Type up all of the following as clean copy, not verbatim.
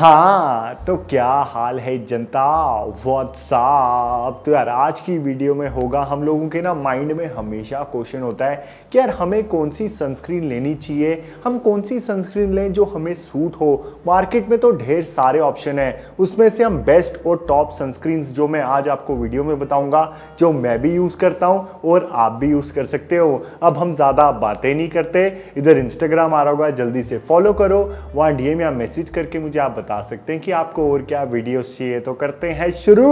हाँ तो क्या हाल है जनता, व्हाट्सअप। तो यार आज की वीडियो में होगा, हम लोगों के ना माइंड में हमेशा क्वेश्चन होता है कि यार हमें कौन सी सनस्क्रीन लेनी चाहिए, हम कौन सी सनस्क्रीन लें जो हमें सूट हो। मार्केट में तो ढेर सारे ऑप्शन है, उसमें से हम बेस्ट और टॉप सनस्क्रीन्स जो मैं आज आपको वीडियो में बताऊंगा, जो मैं भी यूज़ करता हूं और आप भी यूज़ कर सकते हो। अब हम ज़्यादा बातें नहीं करते, इधर इंस्टाग्राम आ रहा होगा, जल्दी से फॉलो करो, वहाँ डीएम या मैसेज करके मुझे आप बता सकते हैं कि आपको और क्या वीडियोस चाहिए। तो करते हैं शुरू।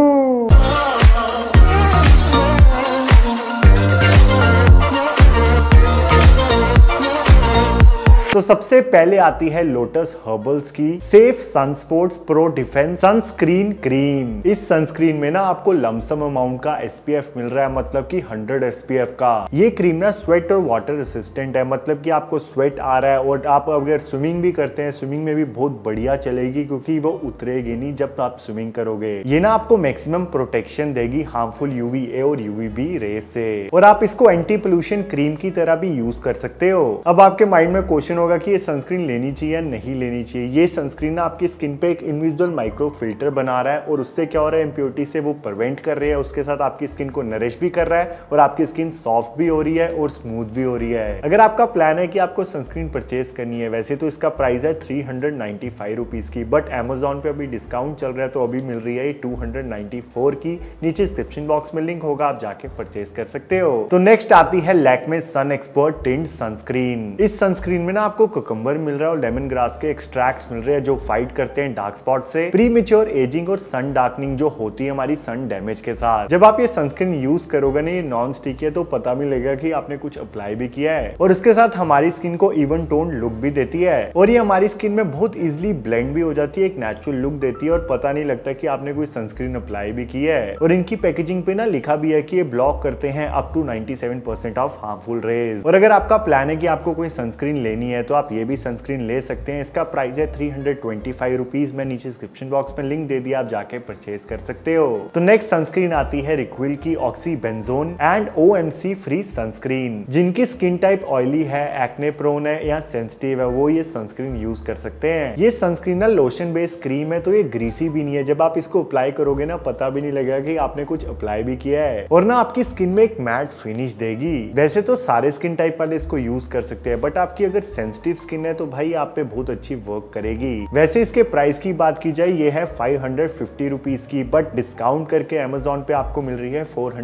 तो सबसे पहले आती है लोटस हर्बल्स की safe sunsports pro defence sunscreen cream. इस सनस्क्रीन में ना आपको लमसम अमाउंट का एसपीएफ मिल रहा है, मतलब कि 100 एसपीएफ का। ये क्रीम ना स्वेट और वाटर रेसिस्टेंट है, मतलब कि आपको स्वेट आ रहा है और आप अगर स्विमिंग भी करते हैं, स्विमिंग में भी बहुत बढ़िया चलेगी, क्योंकि वो उतरेगी नहीं जब आप स्विमिंग करोगे। ये ना आपको मैक्सिमम प्रोटेक्शन देगी हार्मफुल यूवीए और यूवीबी रेस से, और आप इसको एंटी पोल्यूशन क्रीम की तरह भी यूज कर सकते हो। अब आपके माइंड में क्वेश्चन होगा कि ये सनस्क्रीन लेनी चाहिए या नहीं लेनी चाहिए। ये सनस्क्रीन ना आपकी स्किन पे एक इनविजिबल माइक्रो फिल्टर बना रहा है, और उससे क्या हो रहा है, इम्प्योरिटी से वो प्रिवेंट कर रही है, उसके साथ आपकी स्किन को नरिश भी कर रहा है और आपकी स्किन सॉफ्ट भी हो रही है और स्मूथ भी हो रही है। अगर आपका प्लान है कि आपको सनस्क्रीन परचेज करनी है, वैसे तो इसका प्राइस है 395 रुपीज की, बट अमेजोन पे अभी डिस्काउंट चल रहा है तो अभी मिल रही है 294 की। नीचे डिस्क्रिप्शन बॉक्स में लिंक होगा, आप जाके परचेज कर सकते हो। तो नेक्स्ट आती है Lakme sun expert tint sunscreen. इस सनस्क्रीन में ना आपको कुकुम्बर मिल रहा है और लेमन ग्रास के एक्सट्रैक्ट्स मिल रहे हैं, जो फाइट करते हैं डार्क स्पॉट से, प्रीमेच्योर एजिंग और सन डार्कनिंग जो होती है हमारी सन डैमेज के साथ। जब आप ये सनस्क्रीन यूज करोगे ना, ये नॉन स्टिक है, तो पता भी लगेगा कि आपने कुछ अप्लाई भी किया है, और इसके साथ हमारी स्किन को इवन टोन लुक भी देती है, और ये हमारी स्किन में बहुत इजिली ब्लेंड भी हो जाती है, एक नेचुरल लुक देती है, और पता नहीं लगता कि आपने कोई सनस्क्रीन अप्लाई भी की है। और इनकी पैकेजिंग पे ना लिखा भी है कि ये ब्लॉक करते हैं up to 97% of harmful rays. और अगर आपका प्लान है कि आपको कोई सनस्क्रीन लेनी है, तो आप ये भी सनस्क्रीन ले सकते हैं। इसका प्राइस है 325 रुपीज। मैं नीचे डिस्क्रिप्शन बॉक्स में लिंक दे दिया, आप जाके परचेज कर सकते हो। तो नेक्स्ट सनस्क्रीन आती है रिक्विल की oxybenzone and OMC free sunscreen. जिनकी स्किन टाइप ऑयली है, एक्ने प्रोन है या सेंसिटिव है, वो ये सनस्क्रीन यूज कर सकते हैं। ये सनस्क्रीन ना लोशन बेस्ड क्रीम है, तो ये ग्रीसी भी नहीं है। जब आप इसको अप्लाई करोगे ना, पता भी नहीं लगेगा कि आपने कुछ अप्लाई भी किया है, और ना आपकी स्किन में एक मैट फिनिश देगी। वैसे तो सारे स्किन टाइप वाले इसको यूज कर सकते हैं, बट आपकी अगर सेंसिटिव स्किन है तो भाई आप पे बहुत अच्छी वर्क करेगी। वैसे इसके प्राइस की बात की जाए, ये है 550 रुपीज की, बट डिस्काउंट करके अमेजोन पे आपको मिल रही है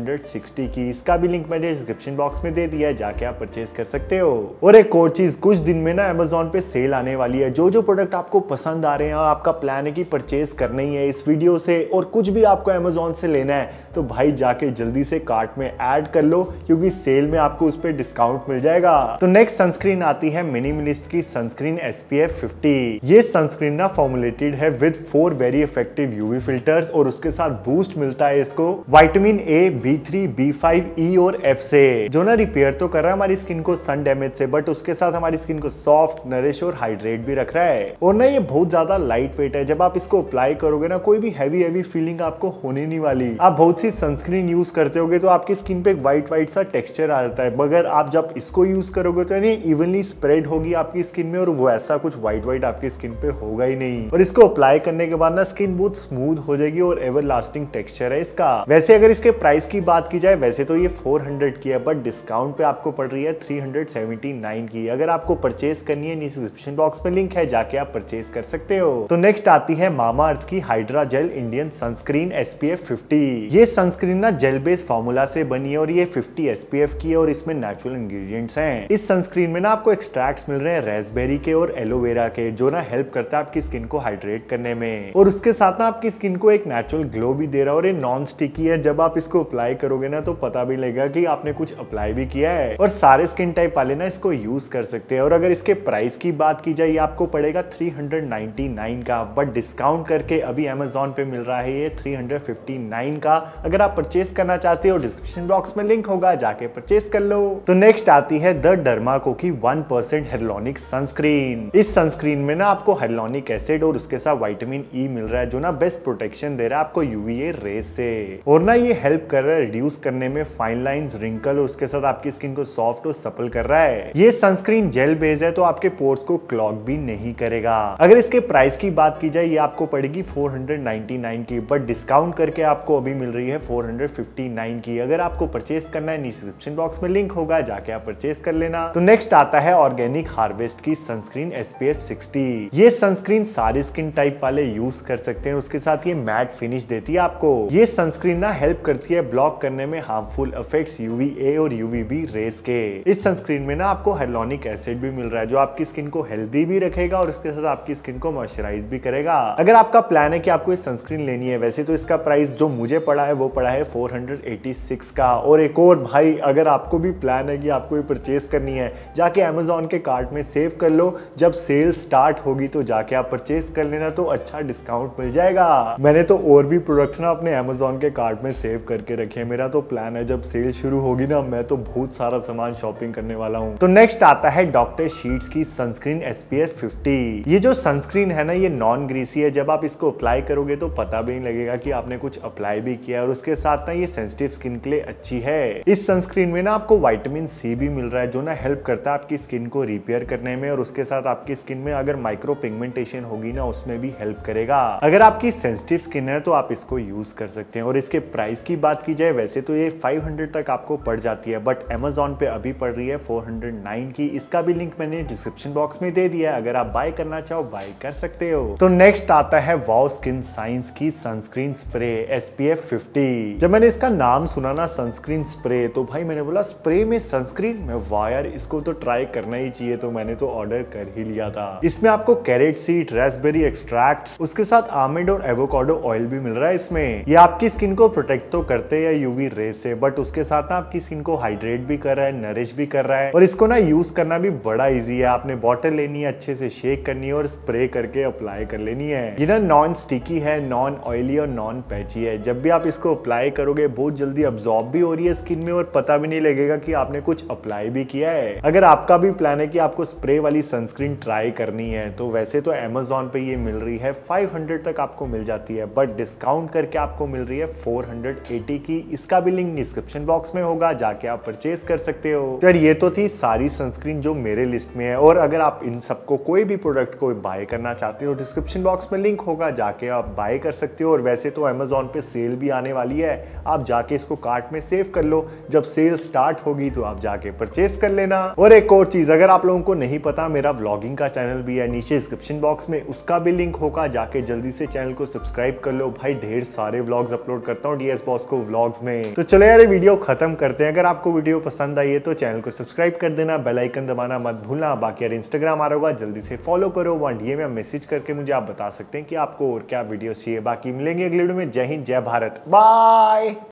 460 की। इसका भी लिंक मैंने डिस्क्रिप्शन बॉक्स में दे दिया है, जाके आप परचेज कर सकते हो। और एक और चीज, कुछ दिन में ना अमेजोन पे सेल आने वाली है। जो जो प्रोडक्ट आपको पसंद आ रहे हैं और आपका प्लान है कि परचेज करना ही है इस वीडियो से, और कुछ भी आपको अमेजोन से लेना है, तो भाई जाके जल्दी से कार्ट में ऐड कर लो, क्योंकि सेल में आपको उस पर डिस्काउंट मिल जाएगा। तो नेक्स्ट सनस्क्रीन आती है मिनिमलिस्ट की सनस्क्रीन SPF 50। ये सनस्क्रीन ना फॉर्मुलेटेड है with 4 very effective UV filters, और उसके साथ बूस्ट मिलता है इसको vitamin A, B3, B5, E और F से, जो ना रिपेयर तो कर रहा है हमारी स्किन को सन डैमेज से, बट उसके साथ हमारी स्किन को सॉफ्ट, नरिश और हाइड्रेट भी रख रहा है। और ना ये बहुत ज्यादा लाइट वेट है, जब आप इसको अप्लाई करोगे ना, कोई भी हैवी फीलिंग आपको होने नहीं वाली। आप बहुत सी सनस्क्रीन यूज करते होगे तो आपकी स्किन पे एक व्हाइट सा टेक्सचर आ जाता है, मगर आप जब इसको यूज करोगे तो ये इवनली स्प्रेड होगी आपकी स्किन में, और वो ऐसा कुछ व्हाइट आपकी स्किन पे होगा ही नहीं। और इसको अप्लाई करने के बाद ना स्किन बहुत स्मूथ हो जाएगी, और एवर लास्टिंग टेक्सचर है इसका। वैसे अगर इसके प्राइस की बात की जाए, वैसे तो ये 400 की है, बट डिस्काउंट पे आपको पड़ रही है 379 की। अगर आपको परचेज करनी है, नीचे डिस्क्रिप्शन बॉक्स में लिंक है, जाके आप परचेज कर सकते हो। तो नेक्स्ट आती है मामा अर्थ की hydra gel Indian sunscreen SPF 50। ये सनस्क्रीन ना जेल बेस्ड फॉर्मूला से बनी है, और ये 50 SPF की है, और इसमें नेचुरल इंग्रेडिएंट्स हैं। इस सनस्क्रीन में ना आपको एक्सट्रैक्ट्स मिल रहे हैं रेस्पबेरी के और एलोवेरा के, जो ना हेल्प करता है आपकी स्किन को हाइड्रेट करने में, और उसके साथ ना आपकी स्किन को एक नेचुरल ग्लो भी दे रहा है, और ये नॉन स्टिकी है। जब आप इसको अप्लाई करोगे ना, तो पता भी लगेगा कि आपने कुछ अप्लाई भी किया है, और सारे स्किन टाइप वाले ना इसको यूज कर सकते हैं। और अगर इसके प्राइस की बात की जाए, आपको पड़ेगा 399 का, बट डिस्काउंट करके अभी अमेजोन पे मिल रहा है ये 359 का। अगर आप परचेज करना चाहते हो, डिस्क्रिप्शन बॉक्स में लिंक होगा, जाके परचेज कर लो। तो नेक्स्ट आती है द डर्माको की 1% हेयर हाइलुरोनिक सनस्क्रीन। इस सनस्क्रीन में ना आपको हाइलुरोनिक एसिड और उसके साथ विटामिन ई मिल रहा है जो ना बेस्ट प्रोटेक्शन दे रहा है आपको यूवीए रेज से। और ना ये हेल्प कर रहा है रिड्यूस करने में फाइन लाइंस, रिंकल और उसके साथ आपकी स्किन को सॉफ्ट और सपल कर रहा है। ये सनस्क्रीन जेल बेस है तो आपके पोर्स को क्लॉग भी नहीं करेगा। अगर इसके प्राइस की बात की जाए ये आपको पड़ेगी 499 की, बट डिस्काउंट करके आपको अभी मिल रही है 459 की। अगर आपको परचेस करना है डिस्क्रिप्शन बॉक्स में लिंक होगा, जाके आप परचेस कर लेना। तो नेक्स्ट आता है ऑर्गेनिक हार्वेस्ट की सनस्क्रीन SPF 60। ये सनस्क्रीन सारी स्किन टाइप वाले यूज कर सकते हैं, उसके साथ ये मैट फिनिश देती है आपको। ये सनस्क्रीन ना हेल्प करती है ब्लॉक करने में हार्मफुल इफेक्ट्स UVA और UVB रेस के। इस सनस्क्रीन में ना आपको हाइलुरोनिक एसिड भी मिल रहा है जो आपकी स्किन को हेल्दी भी रखेगा और उसके साथ आपकी स्किन को मॉइस्चराइज भी करेगा। अगर आपका प्लान है कि आपको इस सनस्क्रीन लेनी है, वैसे तो इसका प्राइस जो मुझे पड़ा है वो पड़ा है 486 का। और एक और भाई, अगर आपको भी प्लान है कि आपको ये परचेस करनी है, जाके Amazon के कार्ट में सेव कर लो, जब सेल स्टार्ट होगी तो जाके आप परचेस कर लेना, तो अच्छा डिस्काउंट मिल जाएगा। मैंने तो और भी प्रोडक्ट्स ना अपने Amazon के कार्ट में सेव करके रखे हैं। मेरा तो प्लान है जब सेल शुरू होगी ना, मैं तो बहुत सारा सामान शॉपिंग करने वाला हूँ। तो नेक्स्ट आता है डॉक्टर शीट्स की सनस्क्रीन SPF 50। ये जो सनस्क्रीन है ना ये नॉन ग्रीसी है। जब आप इसको अप्लाई करोगे तो पता भी नहीं लगेगा कि आपने कुछ अप्लाई भी किया है, और उसके साथ ना ये सेंसिटिव स्किन के लिए अच्छी है। इस सनस्क्रीन में ना आपको विटामिन सी भी मिल रहा है जो ना हेल्प करता है आपकी स्किन को रिपेयर करने में, और उसके साथ आपकी स्किन में अगर माइक्रो पिगमेंटेशन होगी ना उसमें भी हेल्प करेगा। अगर आपकी सेंसिटिव स्किन है तो आप इसको यूज कर सकते हैं। और इसके प्राइस की बात की जाए वैसे तो ये 500 तक आपको पड़ जाती है, बट Amazon पे अभी पड़ रही है 409 की। इसका भी लिंक मैंने डिस्क्रिप्शन बॉक्स में दे दिया है, अगर आप बाय करना चाहो बाय कर सकते हो। तो नेक्स्ट आता है वाओ स्किन साइंस की सनस्क्रीन स्प्रे SPF 50। जब मैंने इसका नाम सुना ना सनस्क्रीन स्प्रे, तो भाई मैंने बोला स्प्रे में सनस्क्रीन में, वाह यार इसको तो ट्राई करना ही चाहिए। तो मैंने तो ऑर्डर कर ही लिया था। इसमें आपको कैरेट सीड, रास्पबेरी एक्सट्रैक्ट्स, उसके साथ आलमंड और एवोकाडो ऑयल भी मिल रहा है इसमें। ये आपकी स्किन को प्रोटेक्ट तो करते हैं यूवी रेस से, बट उसके साथ ना आपकी स्किन को हाइड्रेट भी कर रहा है, नरिश भी कर रहा है, और इसको ना यूज करना भी बड़ा इजी है। आपने बॉटल लेनी है, अच्छे से शेक करनी है और स्प्रे करके अप्लाई कर लेनी है। ये ना नॉन स्टिकी है, नॉन ऑयली और नॉन पैची है। जब भी आप इसको अप्लाई करोगे बहुत जल्दी अब्सॉर्ब भी हो रही है स्किन में, और पता भी नहीं लगेगा कि आपने कुछ अप्लाई भी किया है। अगर आपका भी प्लान है कि आपको स्प्रे वाली सनस्क्रीन ट्राई करनी है, तो वैसे तो Amazon पे ये मिल रही है 500 तक आपको मिल जाती है, बट डिस्काउंट करके आपको मिल रही है 480 की। इसका भी लिंक डिस्क्रिप्शन बॉक्स में होगा, जाके आप परचेस कर सकते हो। तो यार ये तो थी सारी सनस्क्रीन जो मेरे लिस्ट में है, और अगर आप इन सबको कोई भी प्रोडक्ट को बाय करना चाहते हो डिस्क्रिप्शन बॉक्स में लिंक होगा, जाके आप बाय कर सकते हो। और वैसे तो Amazon पे सेल भी आने वाली है, आप जाके इसको कार्ट में सेव कर लो, जब सेल स्टार्ट होगी तो आप जाके परचेस कर लेना। और एक और चीज, अगर आप लोगों को नहीं पता, मेरा व्लॉगिंग का चैनल भी है नीचे डिस्क्रिप्शन बॉक्स में, उसका भी लिंक होगा, जाके जल्दी से चैनल को सब्सक्राइब कर लो। भाई ढेर सारे व्लॉग्स अपलोड करता हूँ DS बॉस्को व्लॉग्स में। तो चलो यार वीडियो खत्म करते हैं। अगर आपको वीडियो पसंद आई है तो चैनल को सब्सक्राइब कर देना, बेल आइकन दबाना मत भूलना। बाकी यार इंस्टाग्राम आ रहा होगा, जल्दी से फॉलो करो, वहाँ DM में मैसेज करके मुझे आप बता सकते हैं कि आपको और क्या वीडियो चाहिए। बाकी मिलेंगे अगले वीडियो में। जय हिंद, जय भारत, बाय।